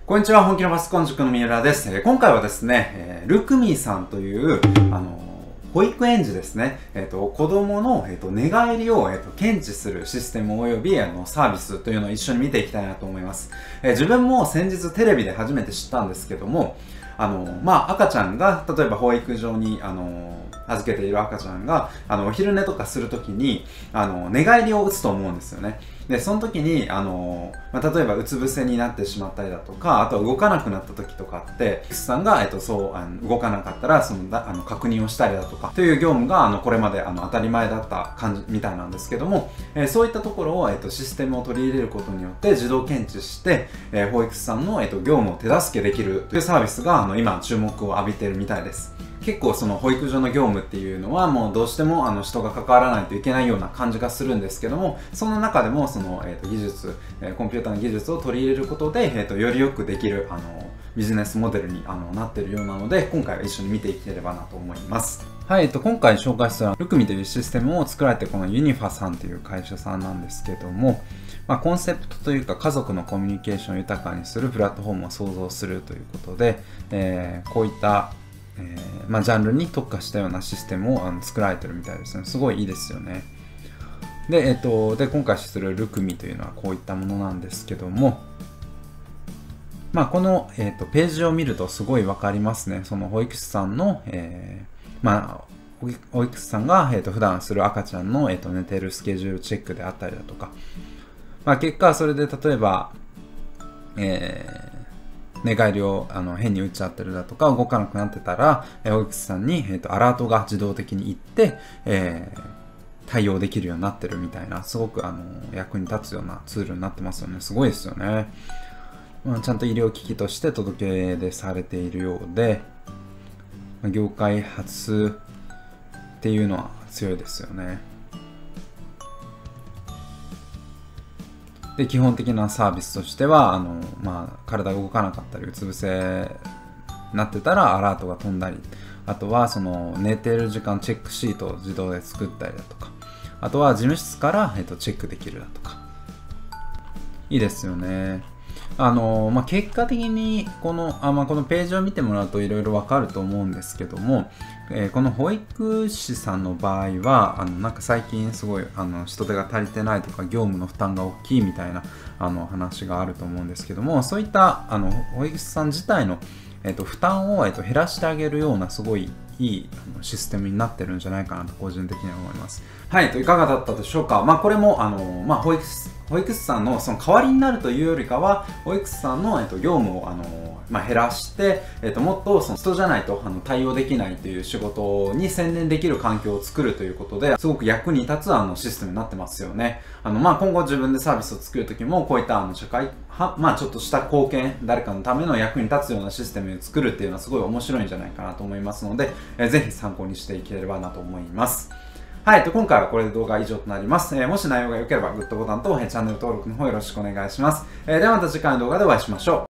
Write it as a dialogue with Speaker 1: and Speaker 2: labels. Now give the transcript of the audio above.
Speaker 1: こんにちは、本気のパソコン塾の三浦です。今回はですね、ルクミさんという、保育園児ですね、子供の、寝返りを、検知するシステム及びサービスというのを一緒に見ていきたいなと思います。自分も先日テレビで初めて知ったんですけども、赤ちゃんが、例えば保育所に、預けている赤ちゃんが、お昼寝とかするときに、寝返りを打つと思うんですよね。で、その時に、例えばうつ伏せになってしまったりだとか、あとは動かなくなった時とかって、X さんが、動かなかったら、確認をしたりだとか、という業務が、これまで、当たり前だった感じみたいなんですけども、そういったところを、システムを取り入れることによって、自動検知して、保育士さんの、業務を手助けできるというサービスが、今、注目を浴びているみたいです。結構その保育所の業務っていうのはもうどうしても人が関わらないといけないような感じがするんですけども、その中でもその、技術、コンピューターの技術を取り入れることで、よりよくできるビジネスモデルになっているようなので、今回は一緒に見ていければなと思います。はい、今回紹介したルクミというシステムを作られてこのユニファさんという会社さんなんですけども、コンセプトというか家族のコミュニケーションを豊かにするプラットフォームを創造するということで、こういったジャンルに特化したようなシステムを作られてるみたいですね。すごいいいですよね。で、今回するルクミというのはこういったものなんですけども、この、ページを見るとすごいわかりますね。その保育士さんの、保育士さんが、普段する赤ちゃんの、寝ているスケジュールチェックであったりだとか、結果それで例えば、寝返りを変に打っちゃってるだとか動かなくなってたら、保育士さんに、アラートが自動的に行って、対応できるようになってるみたいな、すごく役に立つようなツールになってますよね。すごいですよね。ちゃんと医療機器として届け出されているようで、業界初っていうのは強いですよね。で、基本的なサービスとしては体が動かなかったりうつ伏せになってたらアラートが飛んだり、あとはその寝ている時間チェックシートを自動で作ったりだとか、あとは事務室から、チェックできるだとか、いいですよね。結果的にこのページを見てもらうといろいろわかると思うんですけども、この保育士さんの場合はなんか最近すごい人手が足りてないとか業務の負担が大きいみたいな話があると思うんですけども、そういった保育士さん自体の負担を減らしてあげるようなすごいいいシステムになってるんじゃないかなと個人的には思います。はい、いかがだったでしょうか。これも保育士さんのその代わりになるというよりかは、保育士さんの業務を減らして、もっとその人じゃないと対応できないという仕事に専念できる環境を作るということで、すごく役に立つシステムになってますよね。今後自分でサービスを作るときも、こういった社会ちょっとした貢献、誰かのための役に立つようなシステムを作るっていうのはすごい面白いんじゃないかなと思いますので、ぜひ参考にしていければなと思います。はい、今回はこれで動画は以上となります。もし内容が良ければグッドボタンとチャンネル登録の方よろしくお願いします。ではまた次回の動画でお会いしましょう。